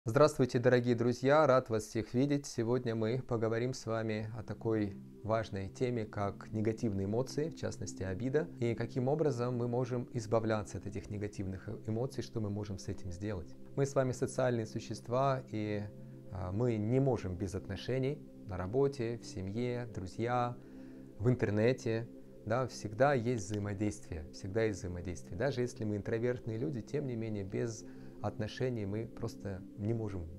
Здравствуйте, дорогие друзья! Рад вас всех видеть. Сегодня мы поговорим с вами о такой важной теме, как негативные эмоции, в частности обида, и каким образом мы можем избавляться от этих негативных эмоций, что мы можем с этим сделать. Мы с вами социальные существа, и мы не можем без отношений на работе, в семье, друзья, в интернете. Да, всегда есть взаимодействие, всегда есть взаимодействие. Даже если мы интровертные люди, тем не менее, без отношений мы просто не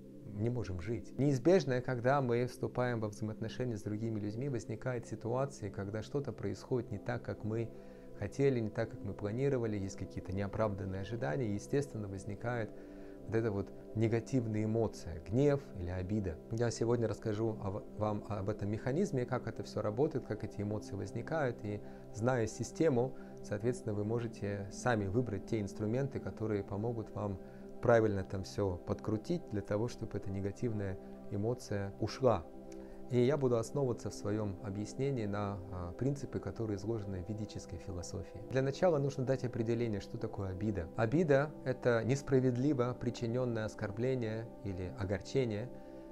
можем жить. Неизбежно, когда мы вступаем во взаимоотношения с другими людьми, возникают ситуации, когда что-то происходит не так, как мы хотели, не так, как мы планировали, есть какие-то неоправданные ожидания, и, естественно, возникает вот эта вот негативная эмоция, гнев или обида. Я сегодня расскажу вам об этом механизме, как это все работает, как эти эмоции возникают, и зная систему, соответственно, вы можете сами выбрать те инструменты, которые помогут вам правильно там все подкрутить для того, чтобы эта негативная эмоция ушла. И я буду основываться в своем объяснении на принципы, которые изложены в ведической философии. Для начала нужно дать определение, что такое обида. Обида – это несправедливо причиненное оскорбление или огорчение,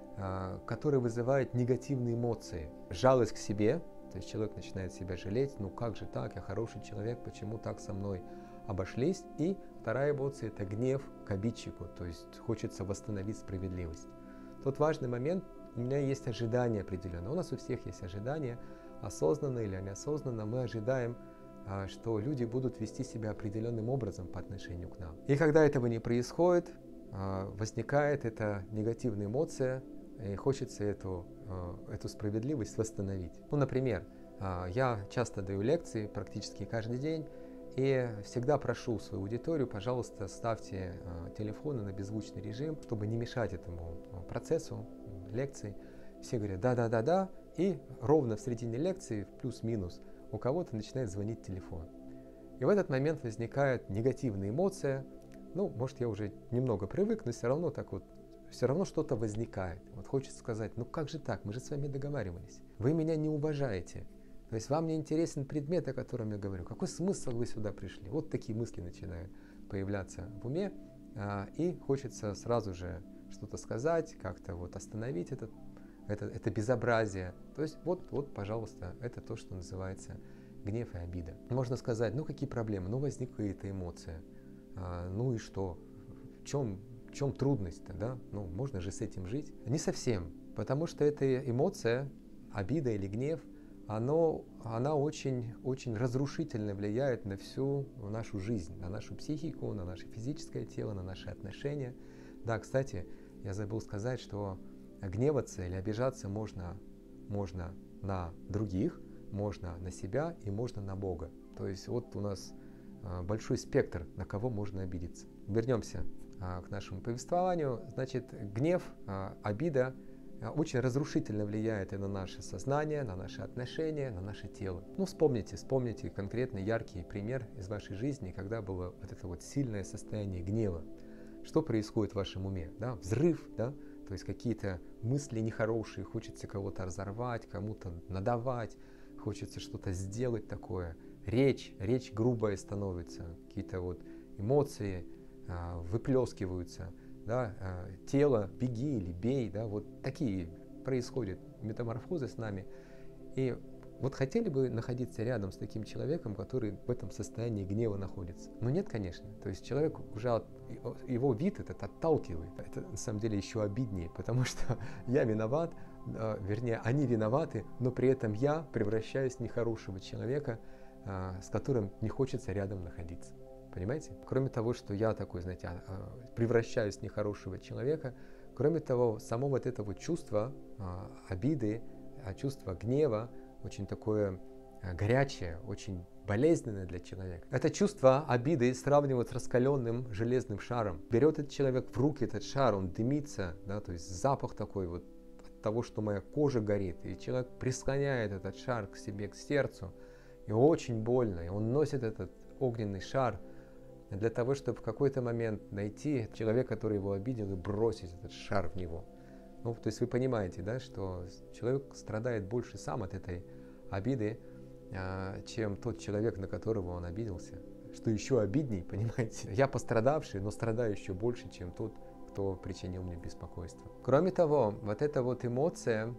которое вызывает негативные эмоции. Жалость к себе, то есть человек начинает себя жалеть, ну как же так, я хороший человек, почему так со мной обошлись. И вторая эмоция – это гнев к обидчику, то есть хочется восстановить справедливость. Тот важный момент – у меня есть ожидания определенные. У нас у всех есть ожидания, осознанно или неосознанно. Мы ожидаем, что люди будут вести себя определенным образом по отношению к нам. И когда этого не происходит, возникает эта негативная эмоция, и хочется эту справедливость восстановить. Ну, например, я часто даю лекции, практически каждый день, и всегда прошу свою аудиторию, пожалуйста, ставьте телефоны на беззвучный режим, чтобы не мешать этому процессу лекций. Все говорят да, и ровно в середине лекции, плюс-минус, у кого-то начинает звонить телефон. И в этот момент возникает негативная эмоция. Ну, может, я уже немного привык, но все равно так вот, все равно что-то возникает. Вот хочется сказать, ну как же так, мы же с вами договаривались. Вы меня не уважаете. То есть вам не интересен предмет, о котором я говорю. Какой смысл вы сюда пришли? Вот такие мысли начинают появляться в уме. И хочется сразу же что-то сказать, как-то вот остановить это безобразие. То есть вот, пожалуйста, это то, что называется гнев и обида. Можно сказать, ну какие проблемы? Ну возникла эта эмоция. Ну и что? В чем трудность-то, да? Ну можно же с этим жить? Не совсем, потому что эта эмоция, обида или гнев, она очень, очень разрушительно влияет на всю нашу жизнь, на нашу психику, на наше физическое тело, на наши отношения. Да, кстати, я забыл сказать, что гневаться или обижаться можно на других, можно на себя и можно на Бога. То есть вот у нас большой спектр, на кого можно обидеться. Вернемся к нашему повествованию. Значит, гнев, обида очень разрушительно влияет и на наше сознание, на наши отношения, на наше тело. Ну, вспомните конкретно яркий пример из вашей жизни, когда было вот это вот сильное состояние гнева. Что происходит в вашем уме? Да? Взрыв, да? То есть какие-то мысли нехорошие, хочется кого-то разорвать, кому-то надавать, хочется что-то сделать такое. Речь грубая становится, какие-то вот эмоции выплескиваются. Да, тело, беги или бей, да, вот такие происходят метаморфозы с нами. И вот хотели бы находиться рядом с таким человеком, который в этом состоянии гнева находится? Но нет, конечно. То есть человек уже, его вид этот отталкивает. Это на самом деле еще обиднее, потому что я виноват, вернее, они виноваты, но при этом я превращаюсь в нехорошего человека, с которым не хочется рядом находиться. Понимаете? Кроме того, что я такой, знаете, превращаюсь в нехорошего человека, кроме того, само вот это вот чувство обиды, чувство гнева, очень такое горячее, очень болезненное для человека. Это чувство обиды сравнивают с раскаленным железным шаром. Берет этот человек в руки этот шар, он дымится, да, то есть запах такой вот от того, что моя кожа горит, и человек прислоняет этот шар к себе, к сердцу, и очень больно, и он носит этот огненный шар для того, чтобы в какой-то момент найти человека, который его обидел, и бросить этот шар в него. Ну, то есть вы понимаете, да, что человек страдает больше сам от этой обиды, чем тот человек, на которого он обиделся. Что еще обидней, понимаете? Я пострадавший, но страдаю еще больше, чем тот, кто причинил мне беспокойство. Кроме того, вот эта вот эмоция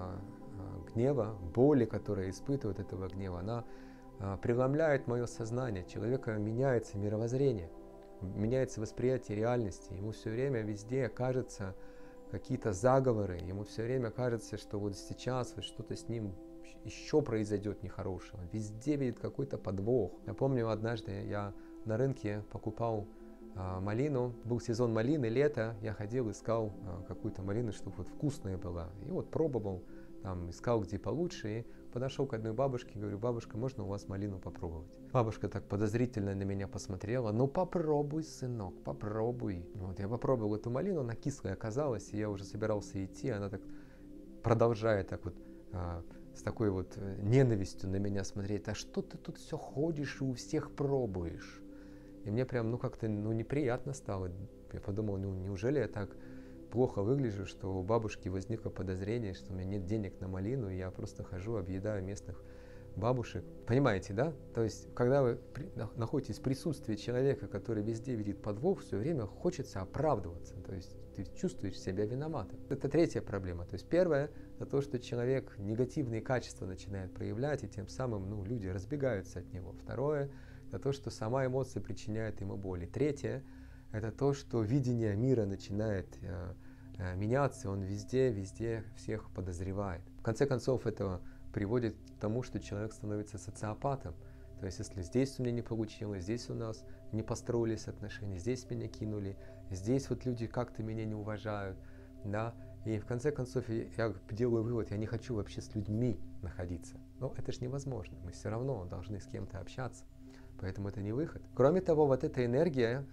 гнева, боли, которая испытывает этого гнева, она преломляет мое сознание. Человека меняется мировоззрение, меняется восприятие реальности. Ему все время везде кажется какие-то заговоры, ему все время кажется, что вот сейчас вот что-то с ним еще произойдет нехорошего. Везде видит какой-то подвох. Я помню, однажды я на рынке покупал малину. Был сезон малины, лето. Я ходил, искал какую-то малину, чтобы вот вкусная была. И вот пробовал, там, искал где получше. И подошел к одной бабушке, говорю: бабушка, можно у вас малину попробовать? Бабушка так подозрительно на меня посмотрела: ну попробуй, сынок, попробуй. Вот я попробовал эту малину, она кислая оказалась, и я уже собирался идти. Она так продолжает так вот с такой вот ненавистью на меня смотреть: а что ты тут все ходишь и у всех пробуешь? И мне прям, как-то, неприятно стало. Я подумал: неужели я так плохо выгляжу, что у бабушки возникло подозрение, что у меня нет денег на малину, и я просто хожу, объедаю местных бабушек. Понимаете, да? То есть, когда вы находитесь в присутствии человека, который везде видит подвох, все время хочется оправдываться. То есть, ты чувствуешь себя виноватым. Это третья проблема. То есть, первое — это то, что человек негативные качества начинает проявлять, и тем самым, люди разбегаются от него. Второе — это то, что сама эмоция причиняет ему боль. И третье — это то, что видение мира начинает меняться, он везде всех подозревает. В конце концов, это приводит к тому, что человек становится социопатом. То есть, если здесь у меня не получилось, здесь у нас не построились отношения, здесь меня кинули, здесь вот люди как-то меня не уважают, да, и в конце концов я делаю вывод: я не хочу вообще с людьми находиться. Но это же невозможно, мы все равно должны с кем-то общаться, поэтому это не выход. Кроме того, вот эта энергия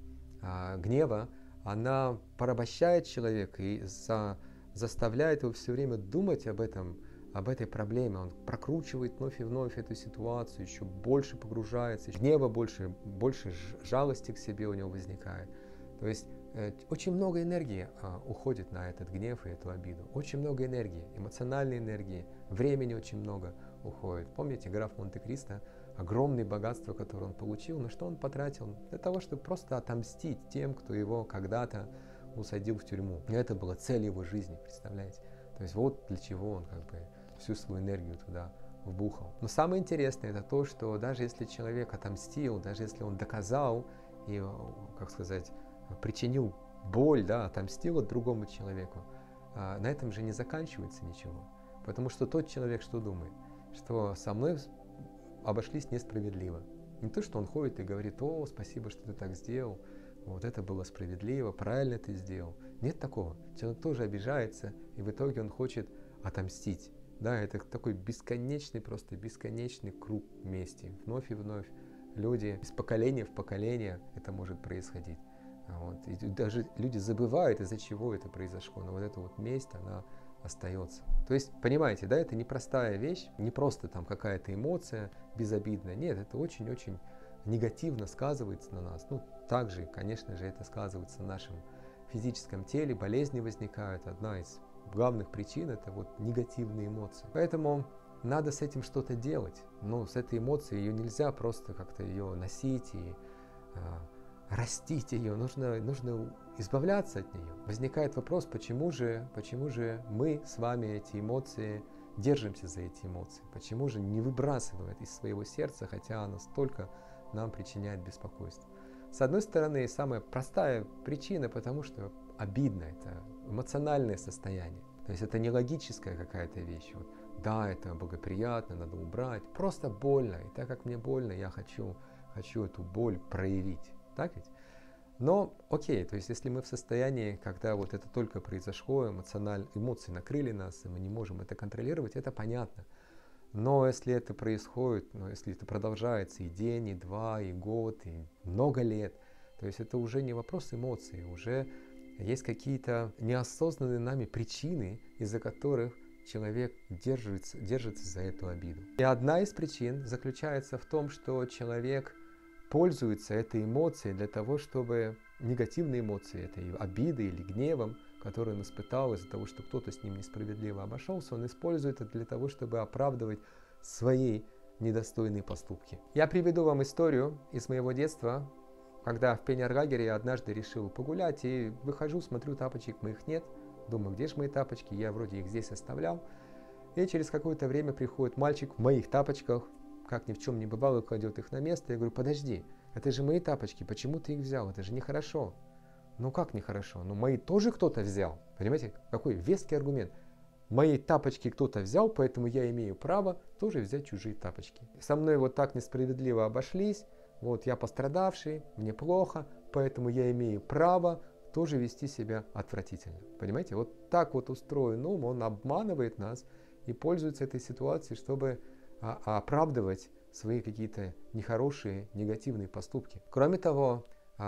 гнева, она порабощает человека и заставляет его все время думать об этой проблеме. Он прокручивает вновь и вновь эту ситуацию, еще больше погружается, гнева больше жалости к себе у него возникает. То есть очень много энергии уходит на этот гнев и эту обиду. Очень много энергии, эмоциональной энергии, времени очень много уходит. Помните, граф Монте-Кристо, огромное богатство, которое он получил, на что он потратил? Для того, чтобы просто отомстить тем, кто его когда-то усадил в тюрьму. И это была цель его жизни, представляете? То есть вот для чего он всю свою энергию туда вбухал. Но самое интересное — это то, что даже если человек отомстил, даже если он доказал и, причинил боль, да, отомстил другому человеку, на этом же не заканчивается ничего. Потому что тот человек что думает? Что со мной обошлись несправедливо. Не то, что он ходит и говорит: о, спасибо, что ты так сделал, вот это было справедливо, правильно ты сделал. Нет такого. Человек тоже обижается, и в итоге он хочет отомстить. Да, это такой бесконечный круг мести. Вновь и вновь люди из поколения в поколение это может происходить. Вот. И даже люди забывают, из-за чего это произошло, но вот эта вот месть, она остается. То есть, понимаете, да, это непростая вещь, не просто там какая-то эмоция безобидная. Нет, это очень-очень негативно сказывается на нас. Также, конечно же, это сказывается на нашем физическом теле, болезни возникают. Одна из главных причин — это вот негативные эмоции. Поэтому надо с этим что-то делать. Но с этой эмоцией ее нельзя просто как-то ее носить и растить ее. Нужно избавляться от нее. Возникает вопрос, почему же мы с вами эти эмоции, держимся за эти эмоции? Почему же не выбрасываем это из своего сердца, хотя оно столько нам причиняет беспокойство? С одной стороны, самая простая причина, потому что обидно, это эмоциональное состояние. То есть это не логическая какая-то вещь. Вот, да, это благоприятно, надо убрать. Просто больно. И так как мне больно, я хочу эту боль проявить. Так ведь? Но окей, то есть если мы в состоянии, когда вот это только произошло, эмоции накрыли нас, и мы не можем это контролировать, это понятно. Но если это происходит, если это продолжается и день, и два, и год, и много лет, то есть это уже не вопрос эмоций, уже есть какие-то неосознанные нами причины, из-за которых человек держится за эту обиду. И одна из причин заключается в том, что человек пользуется этой эмоцией для того, чтобы негативные эмоции, этой обиды или гневом, который он испытал из-за того, что кто-то с ним несправедливо обошелся, он использует это для того, чтобы оправдывать свои недостойные поступки. Я приведу вам историю из моего детства. Когда в пионерлагере я однажды решил погулять, и выхожу, смотрю, тапочек моих нет. Думаю, где же мои тапочки? Я вроде их здесь оставлял. И через какое-то время приходит мальчик в моих тапочках, как ни в чем не бывало, кладет их на место. Я говорю, подожди, это же мои тапочки, почему ты их взял? Это же нехорошо. Ну как нехорошо? Ну мои тоже кто-то взял. Понимаете, какой веский аргумент. Мои тапочки кто-то взял, поэтому я имею право тоже взять чужие тапочки. Со мной вот так несправедливо обошлись, вот я пострадавший, мне плохо, поэтому я имею право тоже вести себя отвратительно. Понимаете, вот так вот устроен ум, он обманывает нас и пользуется этой ситуацией, чтобы оправдывать свои какие-то нехорошие, негативные поступки. Кроме того,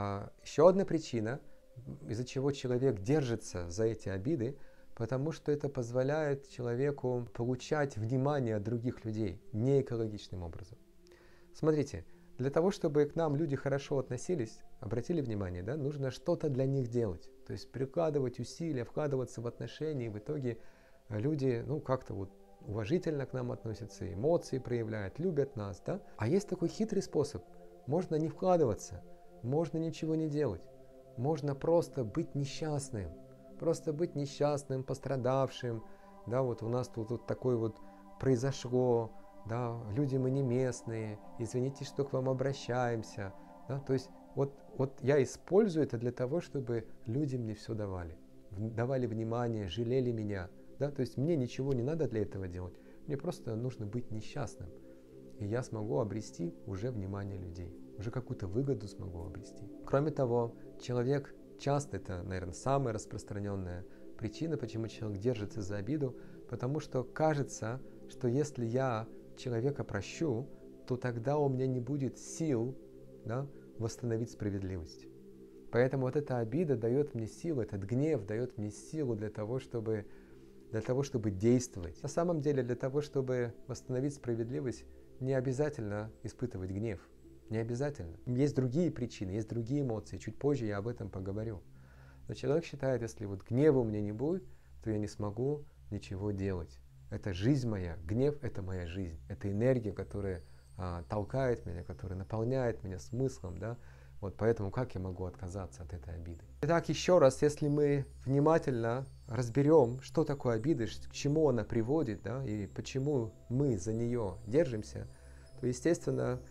еще одна причина, из-за чего человек держится за эти обиды, потому что это позволяет человеку получать внимание от других людей неэкологичным образом. Смотрите, для того, чтобы к нам люди хорошо относились, обратили внимание, да, нужно что-то для них делать. То есть прикладывать усилия, вкладываться в отношения, и в итоге люди, как-то вот уважительно к нам относятся, эмоции проявляют, любят нас, да. А есть такой хитрый способ. Можно не вкладываться, можно ничего не делать, можно просто быть несчастным. Просто быть несчастным, пострадавшим, да, вот у нас тут вот такое вот произошло, да, люди мы не местные, извините, что к вам обращаемся, да, то есть вот я использую это для того, чтобы люди мне все давали внимание, жалели меня, да, то есть мне ничего не надо для этого делать, мне просто нужно быть несчастным, и я смогу обрести уже внимание людей, уже какую-то выгоду смогу обрести. Кроме того, человек часто, это, наверное, самая распространенная причина, почему человек держится за обиду, потому что кажется, что если я человека прощу, то тогда у меня не будет сил, да, восстановить справедливость. Поэтому вот эта обида дает мне силу, этот гнев дает мне силу для того, чтобы действовать. На самом деле, для того, чтобы восстановить справедливость, не обязательно испытывать гнев. Не обязательно. Есть другие причины, есть другие эмоции. Чуть позже я об этом поговорю. Но человек считает, если вот гнева у меня не будет, то я не смогу ничего делать. Это жизнь моя. Гнев – это моя жизнь. Это энергия, которая толкает меня, которая наполняет меня смыслом. Да? Вот поэтому как я могу отказаться от этой обиды? Итак, еще раз, если мы внимательно разберем, что такое обида, к чему она приводит, да, и почему мы за нее держимся, то, естественно,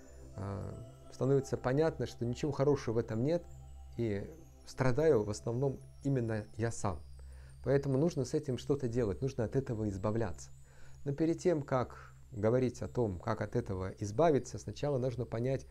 становится понятно, что ничего хорошего в этом нет, и страдаю в основном именно я сам. Поэтому нужно с этим что-то делать, нужно от этого избавляться. Но перед тем, как говорить о том, как от этого избавиться, сначала нужно понять,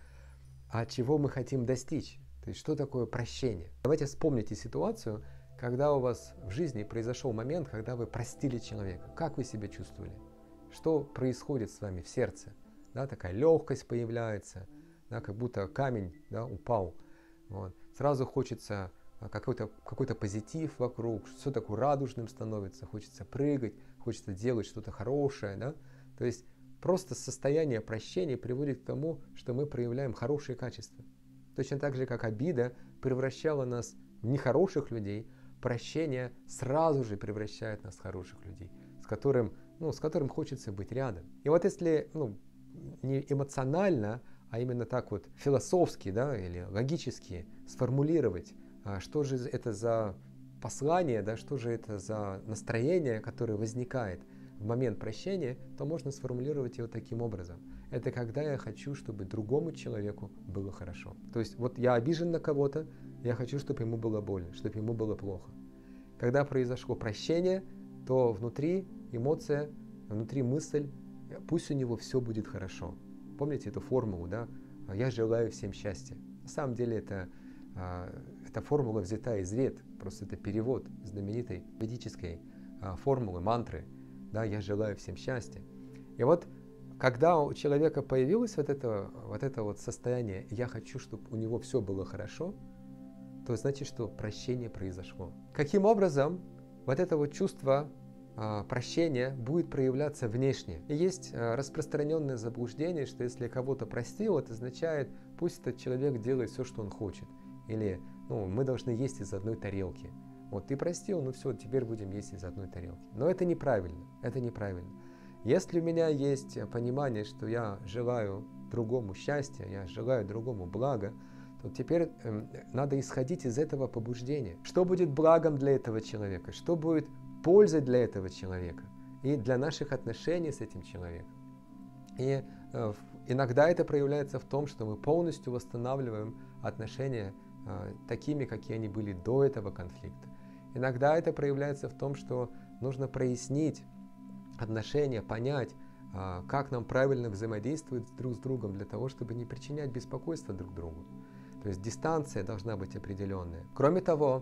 чего мы хотим достичь. То есть, что такое прощение. Давайте вспомните ситуацию, когда у вас в жизни произошел момент, когда вы простили человека. Как вы себя чувствовали? Что происходит с вами в сердце? Да, такая легкость появляется, да, как будто камень, да, упал. Вот. Сразу хочется какой-то позитив вокруг, все такое радужным становится, хочется прыгать, хочется делать что-то хорошее. Да? То есть просто состояние прощения приводит к тому, что мы проявляем хорошие качества. Точно так же, как обида превращала нас в нехороших людей, прощение сразу же превращает нас в хороших людей, с которым хочется быть рядом. И вот если не эмоционально, а именно так вот философски, да, или логически сформулировать, что же это за послание, да, что же это за настроение, которое возникает в момент прощения, то можно сформулировать его таким образом. Это когда я хочу, чтобы другому человеку было хорошо. То есть вот я обижен на кого-то, я хочу, чтобы ему было больно, чтобы ему было плохо. Когда произошло прощение, то внутри эмоция, внутри мысль, пусть у него все будет хорошо. Помните эту формулу, да? Я желаю всем счастья. На самом деле эта формула взята из Вед, просто это перевод знаменитой ведической формулы, мантры. Да, я желаю всем счастья. И вот когда у человека появилось вот это состояние, я хочу, чтобы у него все было хорошо, то значит, что прощение произошло. Каким образом вот это вот чувство прощения будет проявляться внешне? И есть распространенное заблуждение, что если я кого-то простил, это означает, пусть этот человек делает все, что он хочет. Или мы должны есть из одной тарелки. Вот ты простил, все, теперь будем есть из одной тарелки. Но это неправильно, это неправильно. Если у меня есть понимание, что я желаю другому счастья, я желаю другому блага, то теперь надо исходить из этого побуждения. Что будет благом для этого человека? Что будет пользой для этого человека? И для наших отношений с этим человеком. И иногда это проявляется в том, что мы полностью восстанавливаем отношения такими, какие они были до этого конфликта. Иногда это проявляется в том, что нужно прояснить отношения, понять, как нам правильно взаимодействовать друг с другом для того, чтобы не причинять беспокойство друг другу. То есть дистанция должна быть определенная. Кроме того,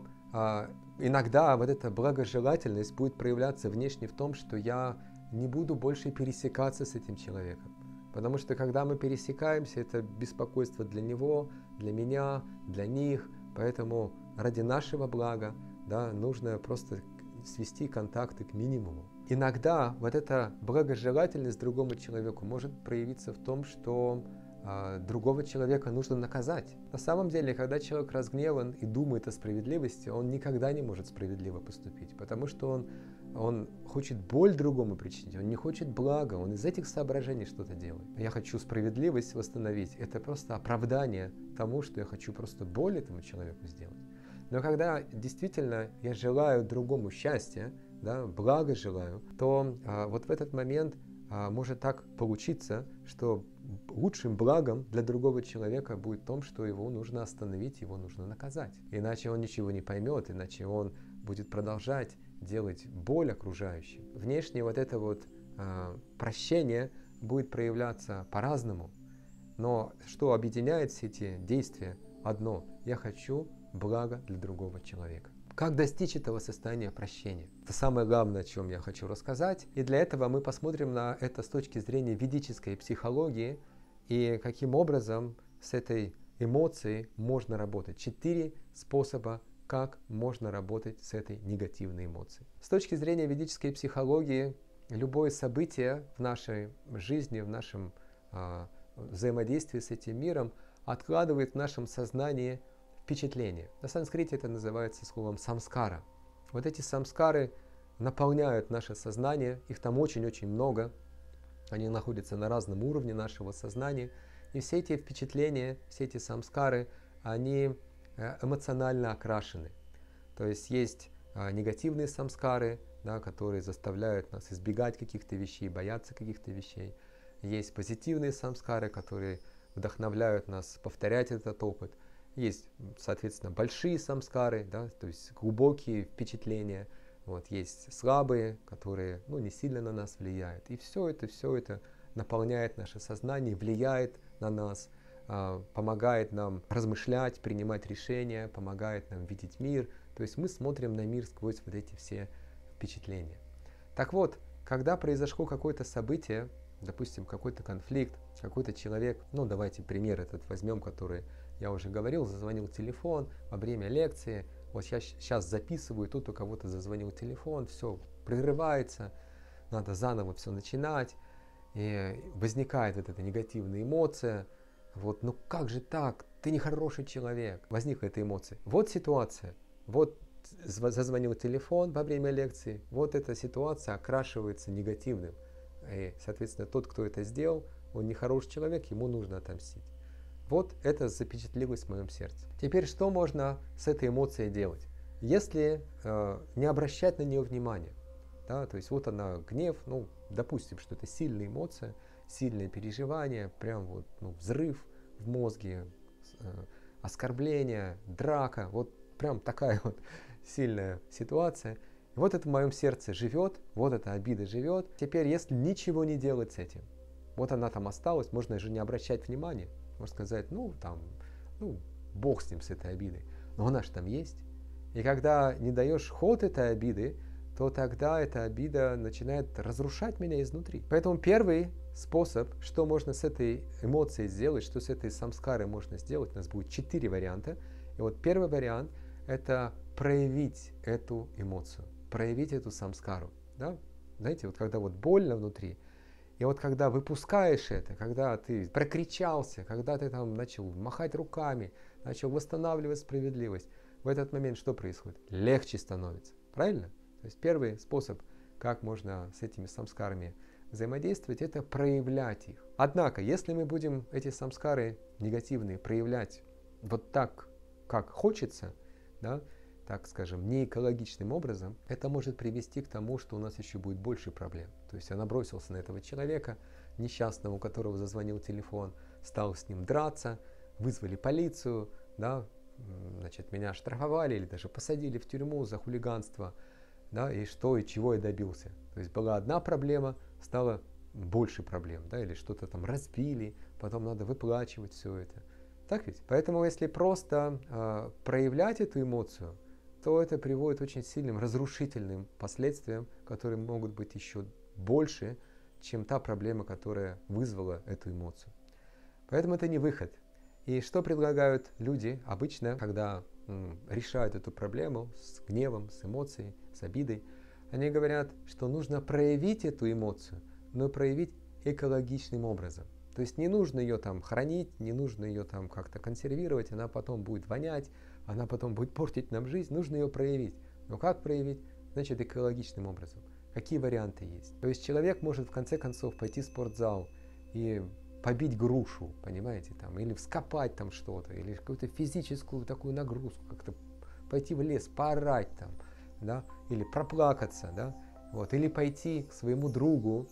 иногда вот эта благожелательность будет проявляться внешне в том, что я не буду больше пересекаться с этим человеком. Потому что когда мы пересекаемся, это беспокойство для него, для меня, для них. Поэтому ради нашего блага, да, нужно просто свести контакты к минимуму. Иногда вот эта благожелательность другому человеку может проявиться в том, что другого человека нужно наказать. На самом деле, когда человек разгневан и думает о справедливости, он никогда не может справедливо поступить, потому что он хочет боль другому причинить, он не хочет блага, он из этих соображений что-то делает. Я хочу справедливость восстановить, это просто оправдание тому, что я хочу просто боль этому человеку сделать. Но когда действительно я желаю другому счастья, да, благо желаю, то вот в этот момент может так получиться, что лучшим благом для другого человека будет в том, что его нужно остановить, его нужно наказать. Иначе он ничего не поймет, иначе он будет продолжать делать боль окружающим. Внешне вот это вот прощение будет проявляться по-разному. Но что объединяет все эти действия? Одно. Я хочу блага для другого человека. Как достичь этого состояния прощения? Это самое главное, о чем я хочу рассказать. И для этого мы посмотрим на это с точки зрения ведической психологии и каким образом с этой эмоцией можно работать. 4 способа, как можно работать с этой негативной эмоцией. С точки зрения ведической психологии, любое событие в нашей жизни, в нашем взаимодействии с этим миром откладывает в нашем сознании впечатление. На санскрите это называется словом самскара. Вот эти самскары наполняют наше сознание, их там очень-очень много, они находятся на разном уровне нашего сознания, и все эти впечатления, все эти самскары, они эмоционально окрашены. То есть есть негативные самскары, да, которые заставляют нас избегать каких-то вещей, бояться каких-то вещей. Есть позитивные самскары, которые вдохновляют нас повторять этот опыт. Есть, соответственно, большие самскары, да, то есть глубокие впечатления. Вот, есть слабые, которые не сильно на нас влияют. И все это наполняет наше сознание, влияет на нас, помогает нам размышлять, принимать решения, помогает нам видеть мир. То есть мы смотрим на мир сквозь вот эти все впечатления. Так вот, когда произошло какое-то событие, допустим, какой-то конфликт, какой-то человек, давайте пример этот возьмем, который я уже говорил, зазвонил телефон во время лекции, вот я сейчас записываю, тут у кого-то зазвонил телефон, все прерывается, надо заново все начинать, и возникает вот эта негативная эмоция, вот, как же так, ты нехороший человек, возникла эта эмоция. Вот ситуация, вот зазвонил телефон во время лекции, вот эта ситуация окрашивается негативным, и, соответственно, тот, кто это сделал, он нехороший человек, ему нужно отомстить. Вот это запечатлелось в моем сердце. Теперь что можно с этой эмоцией делать? Если не обращать на нее внимания, да, то есть вот она, гнев, допустим, что это сильная эмоция, сильное переживание, прям вот взрыв в мозге, оскорбление, драка, вот прям такая вот сильная ситуация. Вот это в моем сердце живет, вот эта обида живет. Теперь, если ничего не делать с этим, вот она там осталась, можно же не обращать внимания. Можно сказать, бог с ним, с этой обидой. Но она же там есть. И когда не даешь ход этой обиды, то тогда эта обида начинает разрушать меня изнутри. Поэтому первый способ, что можно с этой эмоцией сделать, что с этой самскарой можно сделать, у нас будет 4 варианта. И вот первый вариант – это проявить эту эмоцию, проявить эту самскару. Да? Знаете, вот когда вот больно внутри, и вот когда выпускаешь это, когда ты прокричался, когда ты там начал махать руками, начал восстанавливать справедливость, в этот момент что происходит? Легче становится. Правильно? То есть первый способ, как можно с этими самскарами взаимодействовать, это проявлять их. Однако, если мы будем эти самскары негативные проявлять вот так, как хочется, да, так скажем, не экологичным образом, это может привести к тому, что у нас еще будет больше проблем. То есть я набросился на этого человека, несчастного, у которого зазвонил телефон, стал с ним драться, вызвали полицию, да, значит, меня штрафовали или даже посадили в тюрьму за хулиганство, да, и что, и чего я добился. То есть была одна проблема, стало больше проблем, да, или что-то там разбили, потом надо выплачивать все это. Так ведь? Поэтому если просто проявлять эту эмоцию, то это приводит к очень сильным разрушительным последствиям, которые могут быть еще больше, чем та проблема, которая вызвала эту эмоцию. Поэтому это не выход. И что предлагают люди обычно, когда решают эту проблему с гневом, с эмоцией, с обидой? Они говорят, что нужно проявить эту эмоцию, но проявить экологичным образом. То есть не нужно ее там хранить, не нужно ее там как-то консервировать, она потом будет вонять, она потом будет портить нам жизнь, нужно ее проявить. Но как проявить? Значит, экологичным образом. Какие варианты есть? То есть человек может в конце концов пойти в спортзал и побить грушу, понимаете, там, или вскопать там что-то, или какую-то физическую такую нагрузку, как-то пойти в лес, поорать там, да, или проплакаться, да, вот, или пойти к своему другу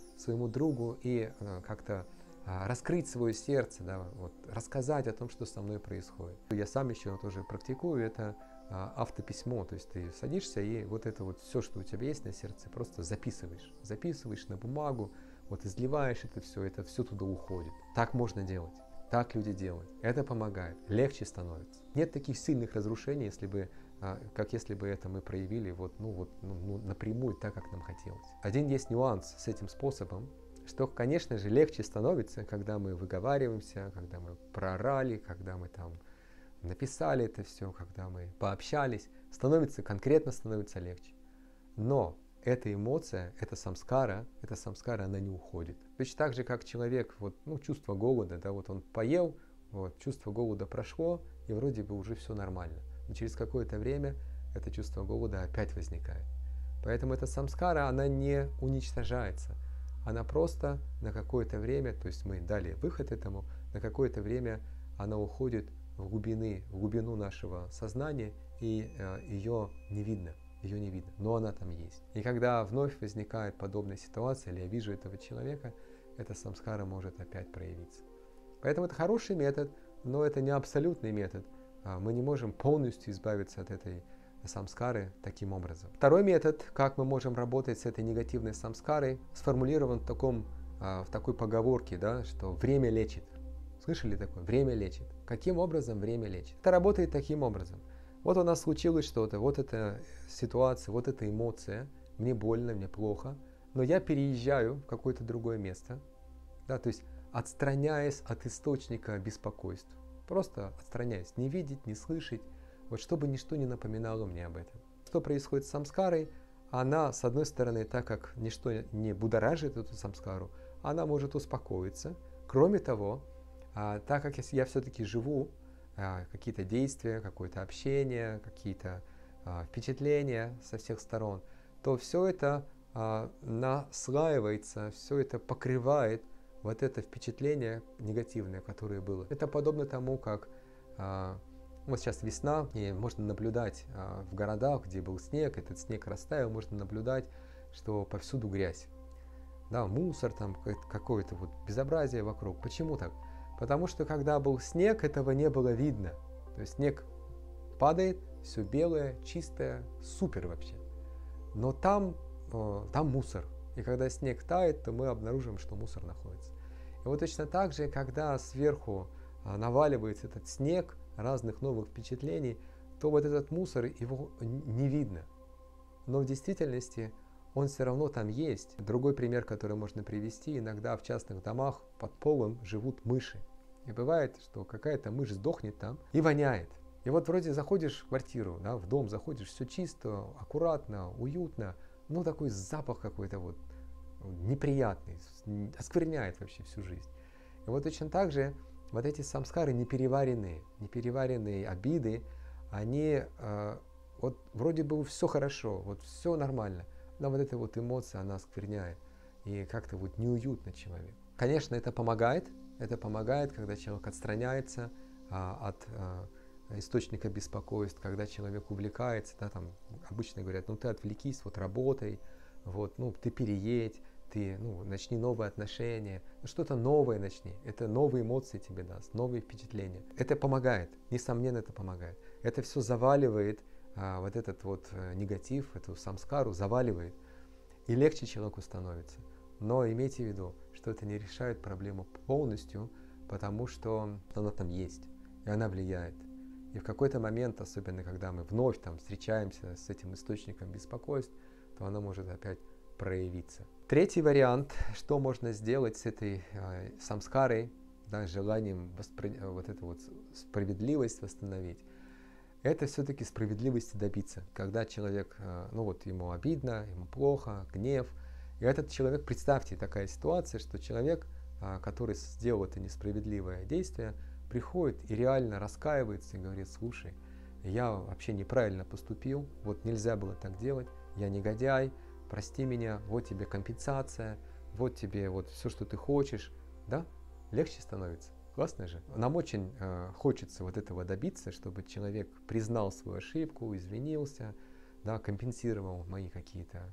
и как-то раскрыть свое сердце, да, вот, рассказать о том, что со мной происходит. Я сам еще тоже практикую это автописьмо, то есть ты садишься и вот это вот все, что у тебя есть на сердце, просто записываешь на бумагу, вот изливаешь это все туда уходит. Так можно делать, так люди делают. Это помогает, легче становится. Нет таких сильных разрушений, как если бы это мы проявили напрямую так, как нам хотелось. Один есть нюанс с этим способом, что, конечно же, легче становится, когда мы выговариваемся, когда мы проорали, когда мы там написали это все, когда мы пообщались, конкретно становится легче. Но эта эмоция, эта самскара, она не уходит. Точно так же, как человек, чувство голода, да, вот он поел, чувство голода прошло, и вроде бы уже все нормально. Но через какое-то время это чувство голода опять возникает. Поэтому эта самскара, она не уничтожается. Она просто на какое-то время, то есть мы дали выход этому, на какое-то время она уходит в глубину нашего сознания, и ее не видно, но она там есть. И когда вновь возникает подобная ситуация, или я вижу этого человека, эта самскара может опять проявиться. Поэтому это хороший метод, но это не абсолютный метод. Мы не можем полностью избавиться от этой самскары таким образом. Второй метод, как мы можем работать с этой негативной самскарой, сформулирован в такой поговорке, да, что время лечит. Слышали такое? Время лечит. Каким образом время лечит? Это работает таким образом. Вот у нас случилось что-то, вот эта ситуация, вот эта эмоция, мне больно, мне плохо, но я переезжаю в какое-то другое место, да, то есть отстраняясь от источника беспокойств. Просто отстраняясь, не видеть, не слышать, вот чтобы ничто не напоминало мне об этом. Что происходит с самскарой? Она, с одной стороны, так как ничто не будоражит эту самскару, она может успокоиться. Кроме того, так как я все-таки живу, какие-то действия, какое-то общение, какие-то впечатления со всех сторон, то все это наслаивается, все это покрывает вот это впечатление негативное, которое было. Это подобно тому, как вот сейчас весна, и можно наблюдать в городах, где был снег, этот снег растаял, можно наблюдать, что повсюду грязь. Да, мусор, там какое-то вот безобразие вокруг. Почему так? Потому что когда был снег, этого не было видно. То есть снег падает, все белое, чистое, супер вообще. Но там мусор. И когда снег тает, то мы обнаружим, что мусор находится. И вот точно так же, когда сверху наваливается этот снег разных новых впечатлений, то вот этот мусор, его не видно. Но в действительности он все равно там есть. Другой пример, который можно привести, иногда в частных домах под полом живут мыши. И бывает, что какая-то мышь сдохнет там и воняет. И вот вроде заходишь в квартиру, да, в дом заходишь, все чисто, аккуратно, уютно, но такой запах какой-то вот неприятный, оскверняет вообще всю жизнь. И вот точно так же вот эти самскары непереваренные обиды, они вот вроде бы все хорошо, вот все нормально, но вот эта вот эмоция, она оскверняет, и как-то вот неуютно человеку. Конечно, это помогает, когда человек отстраняется от источника беспокойств, когда человек увлекается, да, там обычно говорят, ну ты отвлекись, вот работай, вот, ну ты переедь, ты, ну, начни новые отношения, что-то новое начни, это новые эмоции тебе даст, новые впечатления. Это помогает, несомненно, это помогает. Это все заваливает, вот этот вот негатив, эту самскару заваливает, и легче человеку становится. Но имейте в виду, что это не решает проблему полностью, потому что она там есть, и она влияет. И в какой-то момент, особенно когда мы вновь там встречаемся с этим источником беспокойств, то она может опять проявиться. Третий вариант, что можно сделать с этой самскарой, да, желанием вот эту вот справедливость восстановить, это все-таки справедливости добиться. Когда человек, ну вот ему обидно, ему плохо, гнев, и этот человек, представьте, такая ситуация, что человек, который сделал это несправедливое действие, приходит и реально раскаивается и говорит: слушай, я вообще неправильно поступил, вот нельзя было так делать, я негодяй, прости меня, вот тебе компенсация, вот тебе вот все, что ты хочешь, да, легче становится. Классно же. Нам очень хочется вот этого добиться, чтобы человек признал свою ошибку, извинился, да, компенсировал мои какие-то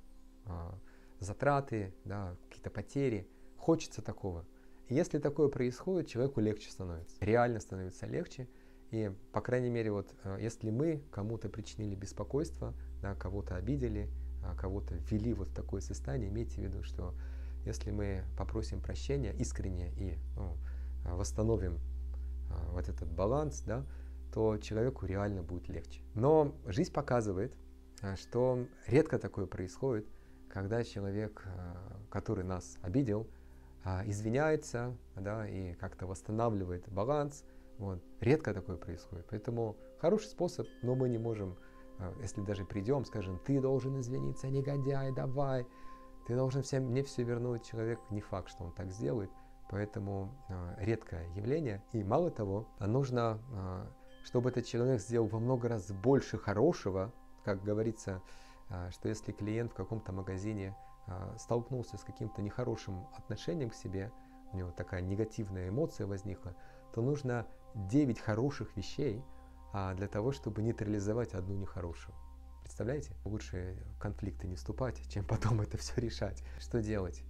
затраты, да, какие-то потери. Хочется такого. И если такое происходит, человеку легче становится. Реально становится легче. И, по крайней мере, вот если мы кому-то причинили беспокойство, да, кого-то обидели, кого-то ввели вот в такое состояние, имейте в виду, что если мы попросим прощения искренне и восстановим вот этот баланс, да, то человеку реально будет легче. Но жизнь показывает, что редко такое происходит, когда человек, который нас обидел, извиняется, да, и как-то восстанавливает баланс. Вот. Редко такое происходит. Поэтому хороший способ, но мы не можем, если даже придем, скажем, ты должен извиниться, негодяй, давай, ты должен мне все вернуть. Человек, не факт, что он так сделает. Поэтому редкое явление. И мало того, нужно, чтобы этот человек сделал во много раз больше хорошего. Как говорится, что если клиент в каком-то магазине столкнулся с каким-то нехорошим отношением к себе, у него такая негативная эмоция возникла, то нужно 9 хороших вещей для того, чтобы нейтрализовать одну нехорошую. Представляете? Лучше в конфликты не вступать, чем потом это все решать. Что делать?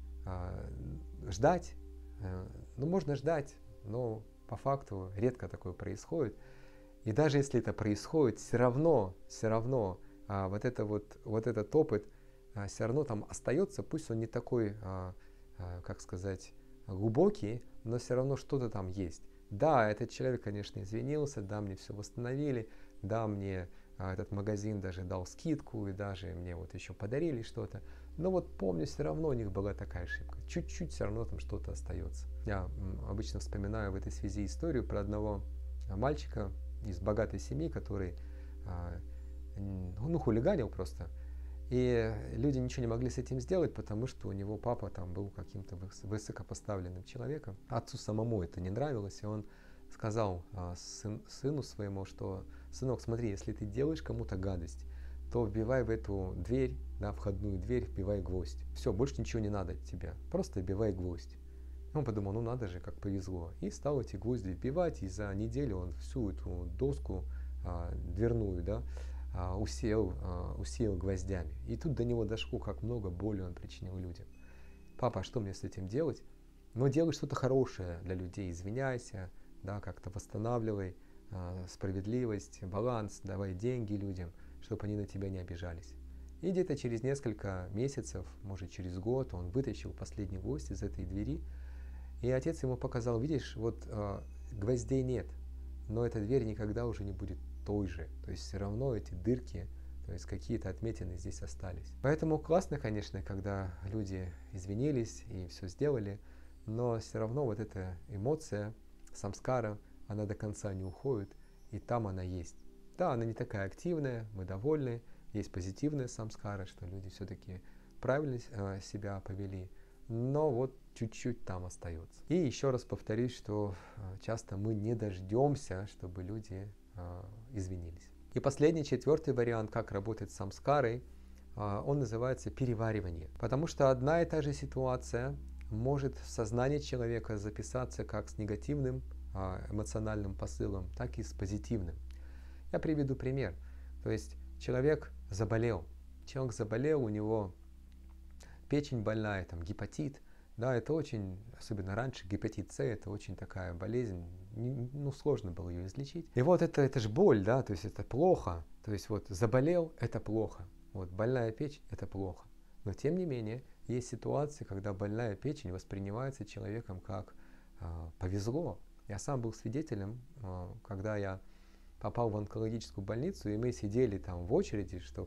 Ждать? Ну, можно ждать, но по факту редко такое происходит. И даже если это происходит, все равно вот этот опыт все равно там остается, пусть он не такой, как сказать, глубокий, но все равно что-то там есть. Да, этот человек, конечно, извинился, да, мне все восстановили, да, мне этот магазин даже дал скидку, и даже мне вот еще подарили что-то. Но вот помню, все равно у них была такая ошибка. Чуть-чуть все равно там что-то остается. Я обычно вспоминаю в этой связи историю про одного мальчика из богатой семьи, который хулиганил просто. И люди ничего не могли с этим сделать, потому что у него папа там был каким-то высокопоставленным человеком. Отцу самому это не нравилось, и он сказал сыну своему, что: сынок, смотри, если ты делаешь кому-то гадость, то вбивай в эту дверь, да, входную дверь, вбивай гвоздь. Все, больше ничего не надо от тебя, просто вбивай гвоздь. Он подумал, ну надо же, как повезло. И стал эти гвозди вбивать, и за неделю он всю эту доску дверную, да, усеял гвоздями. И тут до него дошло, как много боли он причинил людям. Папа, а что мне с этим делать? Ну, делай что-то хорошее для людей, извиняйся, да, как-то восстанавливай справедливость, баланс, давай деньги людям, чтобы они на тебя не обижались. И где-то через несколько месяцев, может через год, он вытащил последний гвоздь из этой двери, и отец ему показал: видишь, вот гвоздей нет, но эта дверь никогда уже не будет той же. То есть все равно эти дырки, то есть какие-то отметины здесь остались. Поэтому классно, конечно, когда люди извинились и все сделали, но все равно вот эта эмоция, самскара, она до конца не уходит, и там она есть. Да, она не такая активная, мы довольны, есть позитивная самскара, что люди все-таки правильно себя повели, но вот чуть-чуть там остается. И еще раз повторюсь, что часто мы не дождемся, чтобы люди извинились. И последний, четвертый вариант, как работать с самскарой, он называется переваривание. Потому что одна и та же ситуация может в сознании человека записаться как с негативным эмоциональным посылом, так и с позитивным. Я приведу пример. То есть человек заболел, у него печень больная, там гепатит, да, это очень, особенно раньше, гепатит С, это очень такая болезнь, ну, сложно было ее излечить. И вот это же боль, да, то есть это плохо, то есть вот заболел, это плохо, вот больная печень, это плохо. Но тем не менее, есть ситуации, когда больная печень воспринимается человеком как повезло. Я сам был свидетелем, когда я попал в онкологическую больницу, и мы сидели там в очереди, чтобы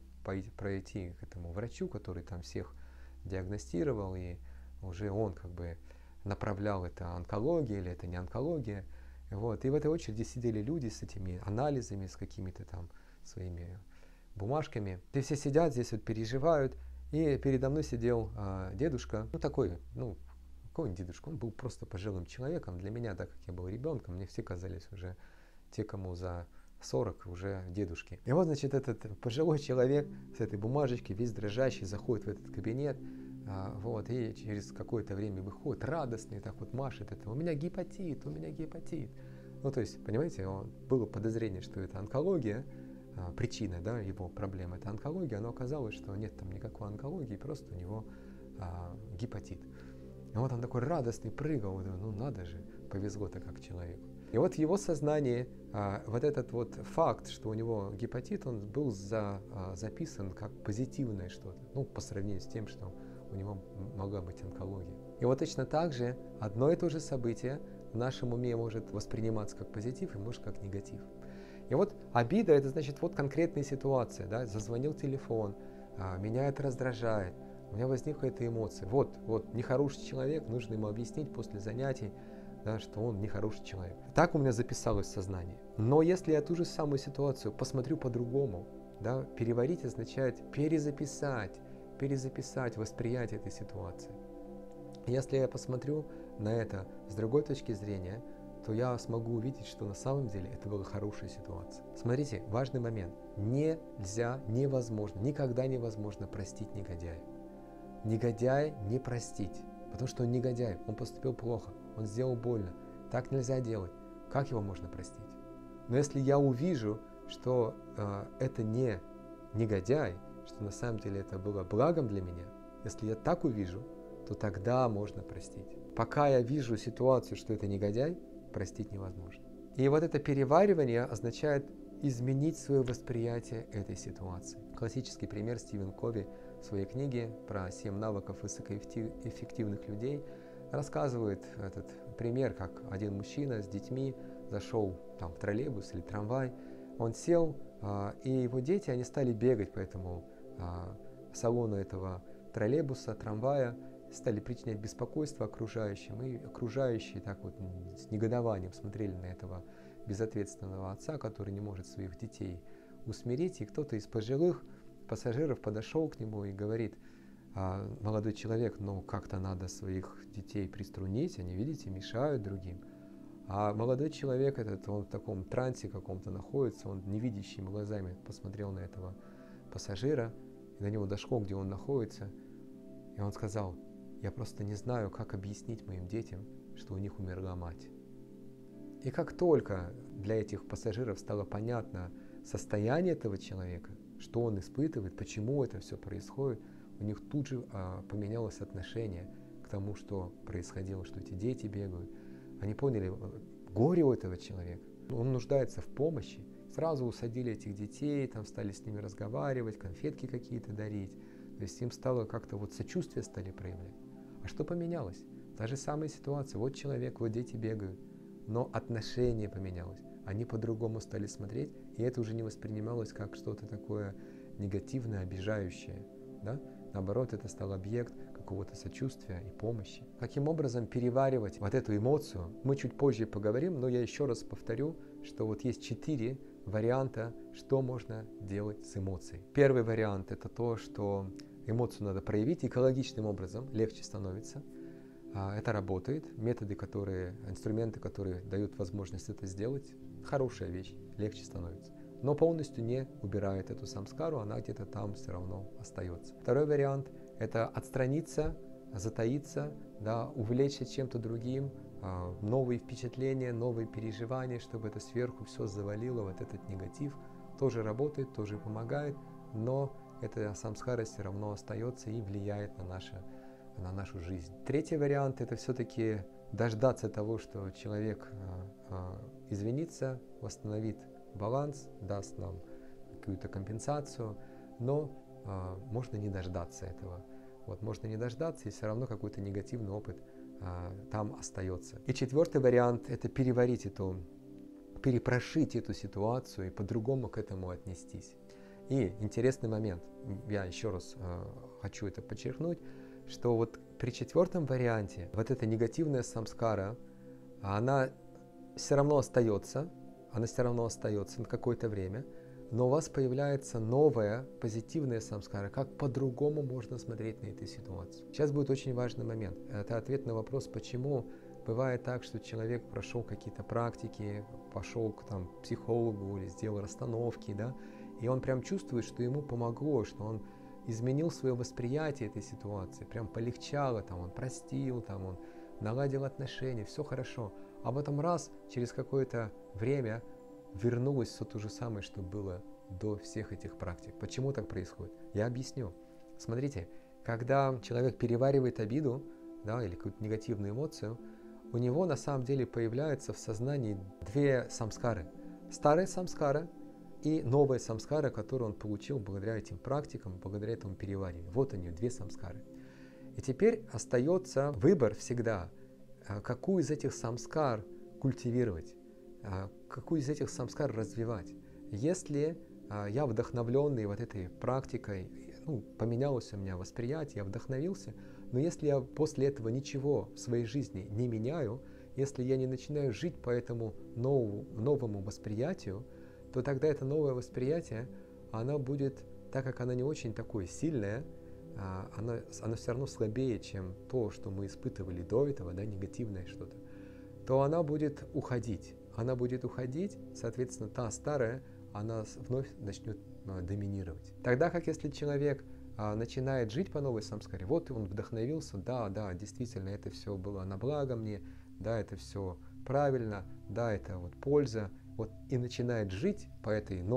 пройти к этому врачу, который там всех диагностировал, и уже он как бы направлял, это онкология или это не онкология. Вот. И в этой очереди сидели люди с этими анализами, с какими-то там своими бумажками. И все сидят здесь, вот переживают. И передо мной сидел дедушка, какой он дедушка, он был просто пожилым человеком. Для меня, так как я был ребенком, мне все казались уже те, кому за 40, уже дедушки. И вот, значит, этот пожилой человек с этой бумажечкой, весь дрожащий, заходит в этот кабинет, вот, и через какое-то время выходит радостный, так вот машет это: у меня гепатит, у меня гепатит. Ну, то есть, понимаете, было подозрение, что это онкология, причина, да, его проблемы это онкология, но оказалось, что нет там никакой онкологии, просто у него гепатит. И вот он такой радостный, прыгал, ну надо же, повезло-то как человеку. И вот в его сознании вот этот вот факт, что у него гепатит, он был записан как позитивное что-то, ну, по сравнению с тем, что у него могла быть онкология. И вот точно так же одно и то же событие в нашем уме может восприниматься как позитив и может как негатив. И вот обида — это значит вот конкретная ситуация, да, зазвонил телефон, меня это раздражает, у меня возникла эта эмоция. Вот нехороший человек, нужно ему объяснить после занятий, да, что он нехороший человек. Так у меня записалось в сознании. Но если я ту же самую ситуацию посмотрю по-другому, да, переварить означает перезаписать восприятие этой ситуации. Если я посмотрю на это с другой точки зрения, то я смогу увидеть, что на самом деле это была хорошая ситуация. Смотрите, важный момент. Невозможно, никогда невозможно простить негодяя. Негодяй не простить, потому что он негодяй, он поступил плохо, он сделал больно. Так нельзя делать. Как его можно простить? Но если я увижу, что это не негодяй, что на самом деле это было благом для меня, если я так увижу, то тогда можно простить. Пока я вижу ситуацию, что это негодяй, простить невозможно. И вот это переваривание означает изменить свое восприятие этой ситуации. Классический пример Стивен Кови в своей книге про 7 навыков высокоэффективных людей рассказывает этот пример, как один мужчина с детьми зашел там в троллейбус или трамвай, он сел, и его дети, они стали бегать по этому салону этого троллейбуса, трамвая, стали причинять беспокойство окружающим, и окружающие так вот с негодованием смотрели на этого безответственного отца, который не может своих детей усмирить, и кто-то из пожилых пассажиров подошел к нему и говорит: молодой человек, ну как-то надо своих детей приструнить, они, видите, мешают другим. А молодой человек этот, он в таком трансе каком-то находится, он невидящими глазами посмотрел на этого пассажира, и до него дошло, где он находится, и он сказал: я просто не знаю, как объяснить моим детям, что у них умерла мать. И как только для этих пассажиров стало понятно состояние этого человека, что он испытывает, почему это все происходит, у них тут же поменялось отношение к тому, что происходило, что эти дети бегают. Они поняли горе у этого человека, он нуждается в помощи. Сразу усадили этих детей, там стали с ними разговаривать, конфетки какие-то дарить. То есть им стало как-то вот сочувствие стали проявлять. А что поменялось? Та же самая ситуация. Вот человек, вот дети бегают. Но отношение поменялось. Они по-другому стали смотреть, и это уже не воспринималось как что-то такое негативное, обижающее. Да? Наоборот, это стал объект какого-то сочувствия и помощи. Каким образом переваривать вот эту эмоцию? Мы чуть позже поговорим, но я еще раз повторю, что вот есть 4 варианта, что можно делать с эмоцией. Первый вариант — это то, что эмоцию надо проявить экологичным образом, легче становится. Это работает. Инструменты, которые дают возможность это сделать, хорошая вещь, легче становится. Но полностью не убирает эту самскару, она где-то там все равно остается. Второй вариант — это отстраниться, затаиться, да, увлечься чем-то другим, новые впечатления, новые переживания, чтобы это сверху все завалило, вот этот негатив. Тоже работает, тоже помогает, но эта самскара все равно остается и влияет на нашу жизнь. Третий вариант — это все-таки дождаться того, что человек извинится, восстановит баланс, даст нам какую-то компенсацию, но можно не дождаться этого. Вот, можно не дождаться, и все равно какой-то негативный опыт там остается. И четвертый вариант — это перепрошить эту ситуацию и по-другому к этому отнестись. И интересный момент, я еще раз хочу это подчеркнуть, что вот при четвертом варианте вот эта негативная самскара, она все равно остается на какое-то время, но у вас появляется новая позитивная самскара, как по-другому можно смотреть на эту ситуацию. Сейчас будет очень важный момент. Это ответ на вопрос, почему бывает так, что человек прошел какие-то практики, пошел к психологу или сделал расстановки, да, и он прям чувствует, что ему помогло, что он изменил свое восприятие этой ситуации, прям полегчало, он простил, он наладил отношения, все хорошо. А потом раз, через какое-то время вернулось все то же самое, что было до всех этих практик. Почему так происходит? Я объясню. Смотрите, когда человек переваривает обиду, да, или какую-то негативную эмоцию, у него на самом деле появляются в сознании две самскары. Старая самскара и новая самскара, которую он получил благодаря этим практикам, благодаря этому перевариванию. Вот они, две самскары. И теперь остается выбор всегда, какую из этих самскар культивировать, какую из этих самскар развивать. Если я вдохновленный вот этой практикой, поменялось у меня восприятие, я вдохновился, но если я после этого ничего в своей жизни не меняю, если я не начинаю жить по этому новому восприятию, то тогда это новое восприятие, оно будет, так как оно не очень такое сильное, оно все равно слабее, чем то, что мы испытывали до этого, да, негативное что-то, то она будет уходить. Она будет уходить, соответственно, та старая, она вновь начнет доминировать. Тогда как если человек начинает жить по новой самскаре, вот он вдохновился, да, действительно, это все было на благо мне, да, это все правильно, да, это вот польза, вот и начинает жить по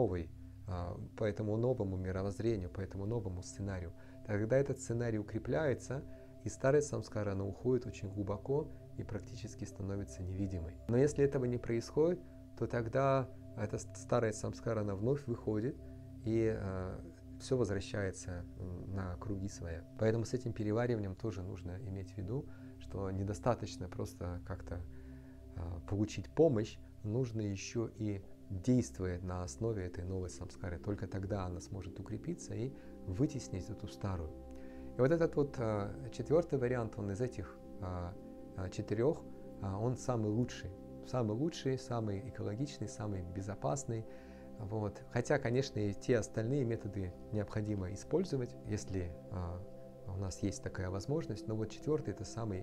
этому новому мировоззрению, по этому новому сценарию, тогда этот сценарий укрепляется, и старая самскара, она уходит очень глубоко и практически становится невидимой. Но если этого не происходит, то тогда эта старая самскара, она вновь выходит, и все возвращается на круги своя. Поэтому с этим перевариванием тоже нужно иметь в виду, что недостаточно просто как-то получить помощь, нужно еще и действовать на основе этой новой самскары. Только тогда она сможет укрепиться и вытеснить эту старую. И вот этот вот четвертый вариант, он из этих четырех, он самый лучший, самый экологичный, самый безопасный. Вот. Хотя, конечно, и те остальные методы необходимо использовать, если у нас есть такая возможность, но вот четвертый — это самый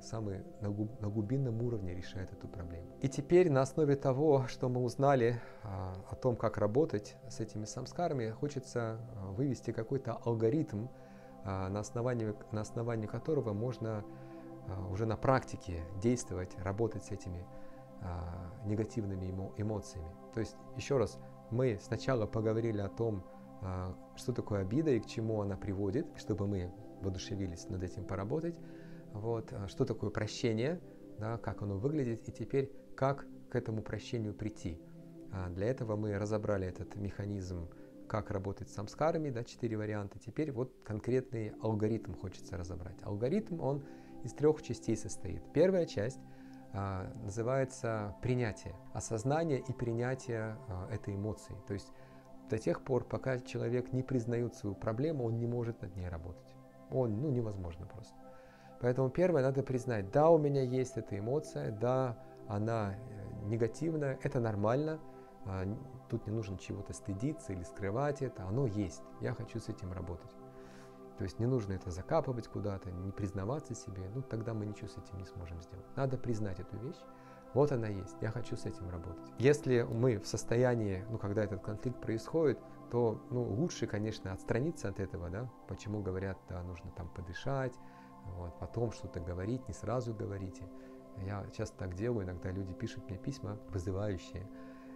на глубинном уровне решает эту проблему. И теперь на основе того, что мы узнали о том, как работать с этими самскарами, хочется вывести какой-то алгоритм, на основании которого можно уже на практике действовать, работать с этими негативными эмоциями. То есть, еще раз, мы сначала поговорили о том, что такое обида и к чему она приводит, чтобы мы воодушевились над этим поработать. Вот, что такое прощение, да, как оно выглядит, и теперь как к этому прощению прийти. Для этого мы разобрали этот механизм, как работать с самскарами, да, 4 варианта. Теперь вот конкретный алгоритм хочется разобрать. Алгоритм, он из 3 частей состоит. Первая часть называется принятие, осознание и принятие этой эмоции. То есть до тех пор, пока человек не признает свою проблему, он не может над ней работать. Невозможно просто. Поэтому первое, надо признать, да, у меня есть эта эмоция, да, она негативная, это нормально, тут не нужно чего-то стыдиться или скрывать это, оно есть, я хочу с этим работать. То есть не нужно это закапывать куда-то, не признаваться себе, тогда мы ничего с этим не сможем сделать. Надо признать эту вещь, вот она есть, я хочу с этим работать. Если мы в состоянии, когда этот конфликт происходит, то лучше, конечно, отстраниться от этого, да, почему говорят, да, нужно подышать, потом что-то говорить, не сразу говорите. Я часто так делаю, иногда люди пишут мне письма вызывающие.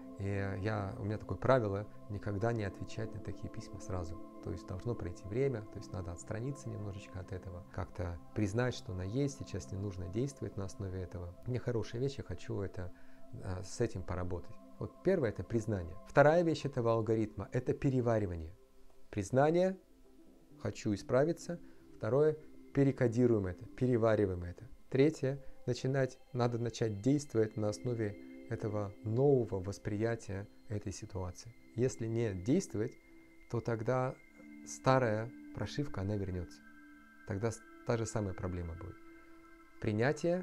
И у меня такое правило никогда не отвечать на такие письма сразу. То есть должно пройти время, то есть надо отстраниться немножечко от этого, как-то признать, что она есть, сейчас не нужно действовать на основе этого. Мне хорошая вещь, я хочу с этим поработать. Вот первое – это признание. Вторая вещь этого алгоритма – это переваривание. Признание, хочу исправиться. Второе – перекодируем это, перевариваем это. Третье – надо начать действовать на основе этого нового восприятия этой ситуации. Если не действовать, то тогда старая прошивка, она вернется. Тогда та же самая проблема будет. Принятие,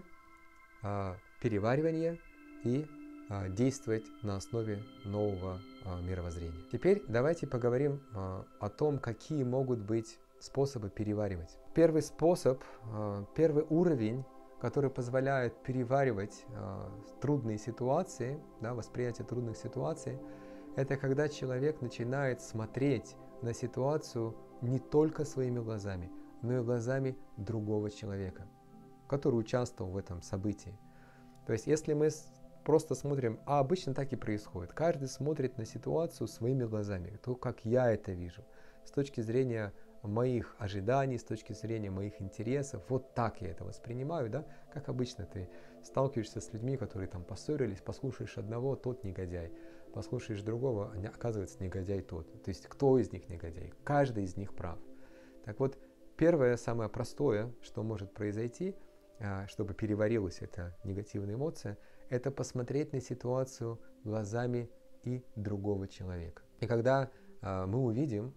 переваривание и действовать на основе нового мировоззрения. Теперь давайте поговорим о том, какие могут быть способы переваривать. Первый способ, первый уровень, который позволяет переваривать трудные ситуации, восприятие трудных ситуаций, это когда человек начинает смотреть на ситуацию не только своими глазами, но и глазами другого человека, который участвовал в этом событии. То есть, если мы просто смотрим, а обычно так и происходит, каждый смотрит на ситуацию своими глазами, то, как я это вижу, с точки зрения моих ожиданий, с точки зрения моих интересов, вот так я это воспринимаю, да, как обычно ты сталкиваешься с людьми, которые там поссорились, послушаешь одного, тот негодяй, послушаешь другого, оказывается негодяй тот. То есть кто из них негодяй? Каждый из них прав. Так вот, первое, самое простое, что может произойти, чтобы переварилась эта негативная эмоция, это посмотреть на ситуацию глазами и другого человека. И когда мы увидим,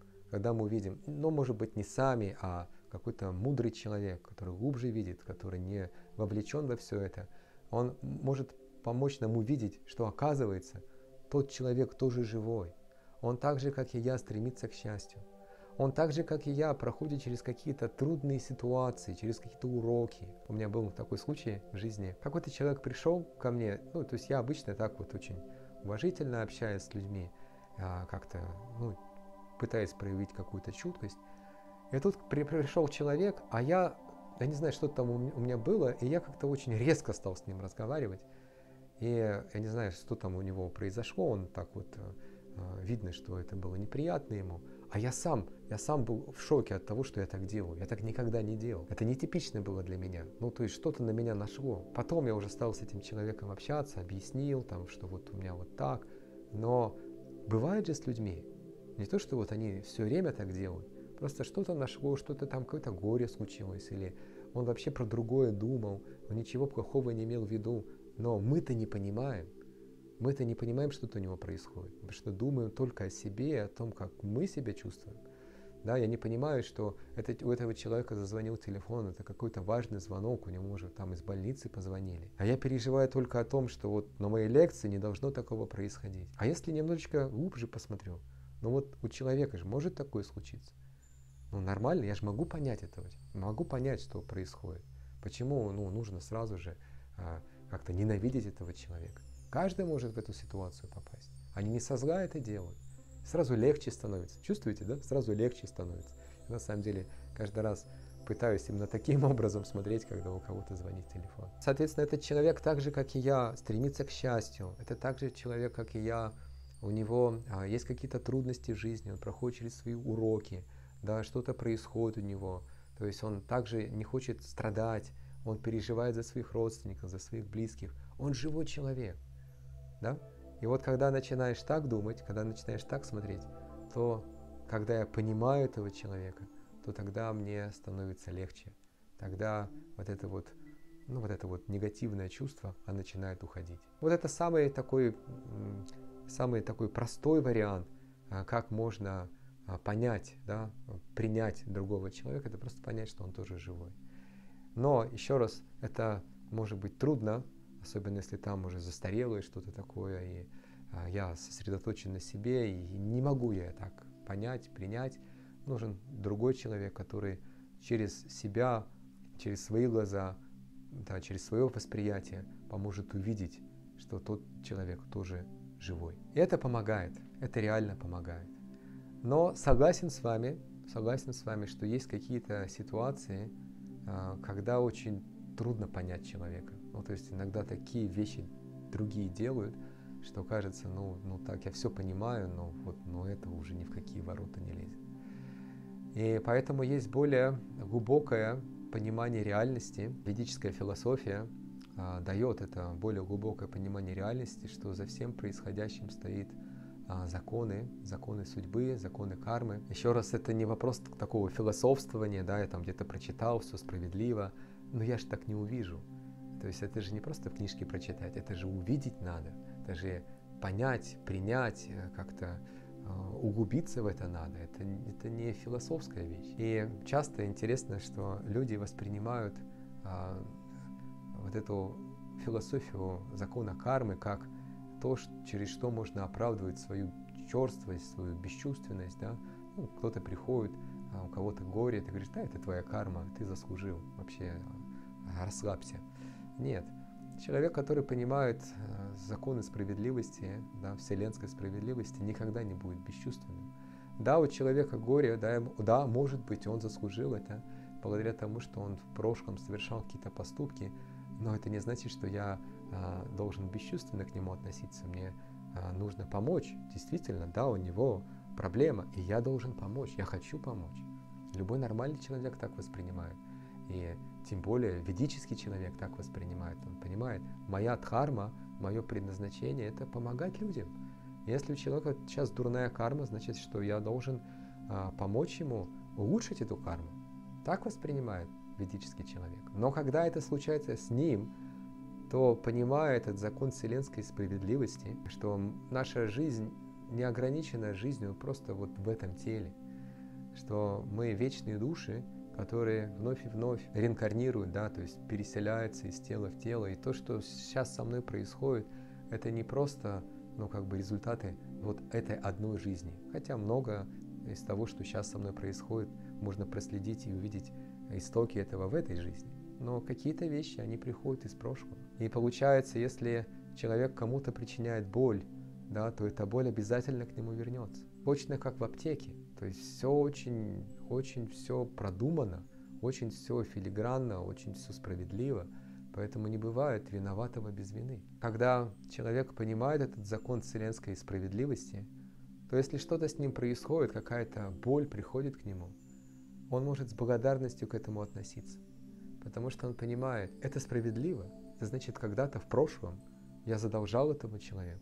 ну, может быть, не сами, а какой-то мудрый человек, который глубже видит, который не вовлечен во все это, он может помочь нам увидеть, что, оказывается, тот человек тоже живой. Он так же, как и я, стремится к счастью. Он так же, как и я, проходит через какие-то трудные ситуации, через какие-то уроки. У меня был такой случай в жизни. Какой-то человек пришел ко мне, ну, то есть я обычно так вот очень уважительно общаюсь с людьми, как-то, ну, пытаясь проявить какую-то чуткость. И тут пришел человек, а я не знаю, что там у меня было, и я как-то очень резко стал с ним разговаривать. И я не знаю, что там у него произошло, он так вот, видно, что это было неприятно ему. А я сам был в шоке от того, что я так делаю. Я так никогда не делал. Это нетипично было для меня. Ну, то есть что-то на меня нашло. Потом я уже стал с этим человеком общаться, объяснил, там, что вот у меня вот так. Но бывает же с людьми, не то, что вот они все время так делают, просто что-то нашло, что-то там, какое-то горе случилось, или он вообще про другое думал, он ничего плохого не имел в виду, но мы-то не понимаем. Мы-то не понимаем, что у него происходит, потому что думаем только о себе и о том, как мы себя чувствуем. Да, я не понимаю, что у этого человека зазвонил телефон, это какой-то важный звонок, у него, может, там из больницы позвонили. А я переживаю только о том, что вот на моей лекции не должно такого происходить. А если немножечко глубже посмотрю, ну вот у человека же может такое случиться. Ну нормально, я же могу понять этого, могу понять, что происходит. Почему нужно сразу же как-то ненавидеть этого человека. Каждый может в эту ситуацию попасть. Они не со зла это делают. Сразу легче становится. Чувствуете, да? Сразу легче становится. И на самом деле, каждый раз пытаюсь именно таким образом смотреть, когда у кого-то звонит телефон. Соответственно, этот человек так же, как и я, стремится к счастью. Это так же человек, как и я. У него есть какие-то трудности в жизни, он проходит через свои уроки, да, что-то происходит у него. То есть он также не хочет страдать, он переживает за своих родственников, за своих близких. Он живой человек. Да? И вот когда начинаешь так думать, когда начинаешь так смотреть, то когда я понимаю этого человека, то тогда мне становится легче. Тогда вот это вот негативное чувство, оно начинает уходить. Вот это самый такой простой вариант, как можно понять, да, принять другого человека, это просто понять, что он тоже живой. Но, еще раз, это может быть трудно, особенно если там уже застарелое что-то такое, и я сосредоточен на себе, и не могу я так понять, принять. Нужен другой человек, который через себя, через свои глаза, да, через свое восприятие поможет увидеть, что тот человек тоже живой. И это помогает, это реально помогает. Но согласен с вами, что есть какие-то ситуации, когда очень трудно понять человека. Ну, то есть иногда такие вещи другие делают, что кажется, ну так, я все понимаю, но это уже ни в какие ворота не лезет. И поэтому есть более глубокое понимание реальности. Ведическая философия дает это более глубокое понимание реальности, что за всем происходящим стоит законы судьбы, законы кармы. Еще раз, это не вопрос такого философствования, да, я там где-то прочитал, все справедливо, но я же так не увижу. То есть это же не просто в книжке прочитать, это же увидеть надо, это же понять, принять, как-то углубиться в это надо. Это не философская вещь. И часто интересно, что люди воспринимают вот эту философию закона кармы как то, через что можно оправдывать свою черствость, свою бесчувственность. Да? Ну, кто-то приходит, у кого-то горе, ты говоришь, да, это твоя карма, ты заслужил, вообще расслабься. Нет. Человек, который понимает законы справедливости, да, вселенской справедливости, никогда не будет бесчувственным. Да, у человека горе, да, может быть, он заслужил это благодаря тому, что он в прошлом совершал какие-то поступки, но это не значит, что я должен бесчувственно к нему относиться. Мне нужно помочь. Действительно, да, у него проблема, и я должен помочь, я хочу помочь. Любой нормальный человек так воспринимает. И тем более ведический человек так воспринимает. Он понимает, моя дхарма, мое предназначение – это помогать людям. Если у человека сейчас дурная карма, значит, что я должен помочь ему улучшить эту карму. Так воспринимает ведический человек. Но когда это случается с ним, то понимая этот закон вселенской справедливости, что наша жизнь не ограничена жизнью просто вот в этом теле, что мы вечные души, которые вновь и вновь реинкарнируют, да, то есть переселяются из тела в тело. И то, что сейчас со мной происходит, это не просто, результаты вот этой одной жизни. Хотя много из того, что сейчас со мной происходит, можно проследить и увидеть истоки этого в этой жизни. Но какие-то вещи, они приходят из прошлого. И получается, если человек кому-то причиняет боль, да, то эта боль обязательно к нему вернется. Точно как в аптеке. То есть все очень все продумано, очень все филигранно, очень все справедливо. Поэтому не бывает виноватого без вины. Когда человек понимает этот закон вселенской справедливости, то если что-то с ним происходит, какая-то боль приходит к нему, он может с благодарностью к этому относиться. Потому что он понимает, это справедливо. Это значит, когда-то в прошлом я задолжал этому человеку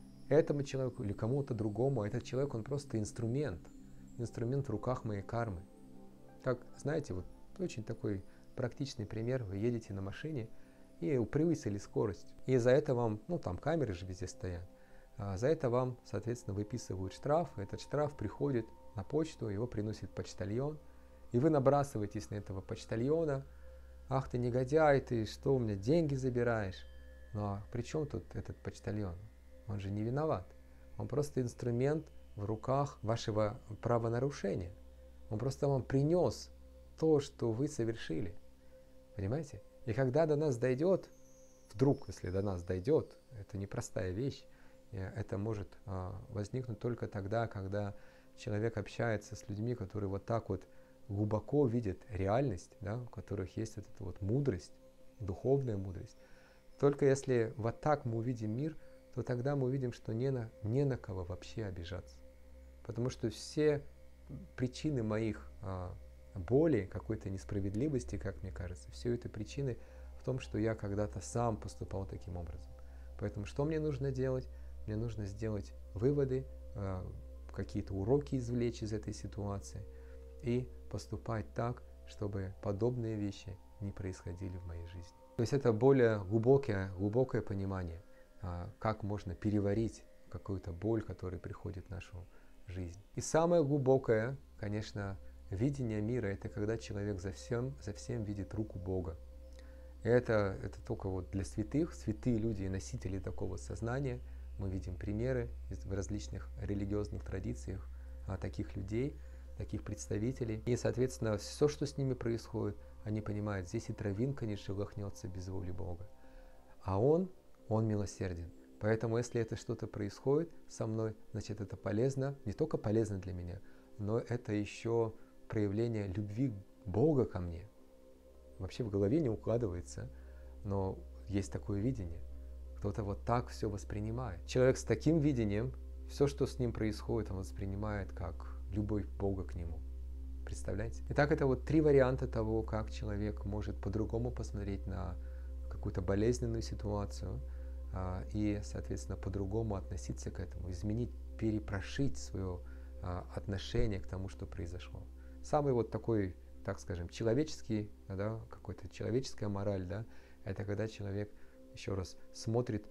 или кому-то другому, а этот человек, он просто инструмент в руках моей кармы. Как, знаете, вот очень такой практичный пример, вы едете на машине и превысили скорость, и за это вам, там камеры же везде стоят, за это вам, соответственно, выписывают штраф, этот штраф приходит на почту, его приносит почтальон, и вы набрасываетесь на этого почтальона, ах ты негодяй, ты что, у меня деньги забираешь? Ну а при чем тут этот почтальон? Он же не виноват. Он просто инструмент в руках вашего правонарушения. Он просто вам принес то, что вы совершили. Понимаете? И когда до нас дойдет, вдруг, если до нас дойдет, это непростая вещь, это может возникнуть только тогда, когда человек общается с людьми, которые вот так вот глубоко видят реальность, да, у которых есть вот эта вот мудрость, духовная мудрость. Только если вот так мы увидим мир, то тогда мы увидим, что не на кого вообще обижаться. Потому что все причины моих боли, какой-то несправедливости, как мне кажется, все это причины в том, что я когда-то сам поступал таким образом. Поэтому что мне нужно делать? Мне нужно сделать выводы, какие-то уроки извлечь из этой ситуации и поступать так, чтобы подобные вещи не происходили в моей жизни. То есть это более глубокое понимание, как можно переварить какую-то боль, которая приходит в нашу жизнь. И самое глубокое, конечно, видение мира – это когда человек за всем видит руку Бога. И это только вот для святых, святые люди и носители такого сознания. Мы видим примеры в различных религиозных традициях таких людей, таких представителей. И, соответственно, все, что с ними происходит, они понимают, здесь и травинка не шелохнется без воли Бога. А Он милосерден. Поэтому, если это что-то происходит со мной, значит, это полезно, не только полезно для меня, но это еще проявление любви Бога ко мне. Вообще в голове не укладывается, но есть такое видение. Кто-то вот так все воспринимает. Человек с таким видением, все, что с ним происходит, он воспринимает как любовь Бога к нему. Представляете? Итак, это вот 3 варианта того, как человек может по-другому посмотреть на какую-то болезненную ситуацию и, соответственно, по-другому относиться к этому, изменить, перепрошить свое отношение к тому, что произошло. Самый вот такой, так скажем, человеческий, да, какой-то человеческая мораль, да, это когда человек еще раз смотрит,